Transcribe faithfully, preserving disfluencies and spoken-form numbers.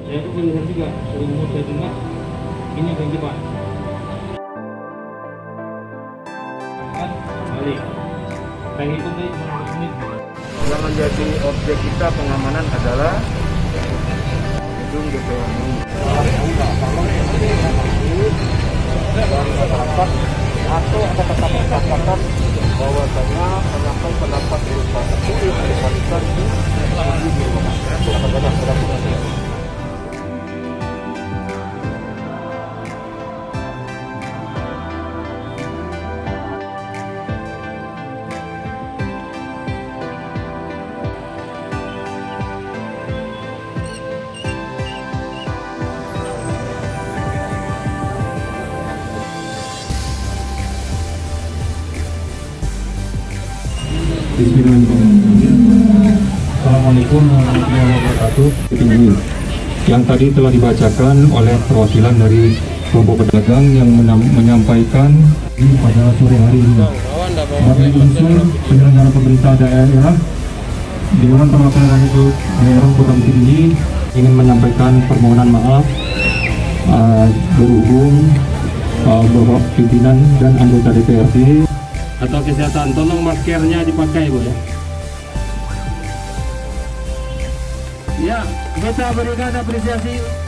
Saya itu melihat juga, seumur saya dengar ini akan cepat. Kan balik. Saya hitung tadi cuma menit. Yang menjadi objek kita pengamanan adalah gedung D P R R I. Dan masyarakat atau ada kata-kata bahwasanya penyampaian pendapat berupa tertulis dikembalikan di Bismillahirrahmanirrahim. Assalamualaikum warahmatullahi wabarakatuh. Tinggi yang tadi telah dibacakan oleh perwakilan dari kelompok pedagang yang menyampaikan pada sore hari ini sebagai unsur penyelenggara pemerintah daerah Dewan Perwakilan Rakyat Daerah Kota Bukit Tinggi ingin menyampaikan permohonan maaf uh, berhubung uh, Bapak pimpinan dan anggota D P R D Atau kesehatan, tolong maskernya dipakai, Bu ya. Ya, kita berikan apresiasi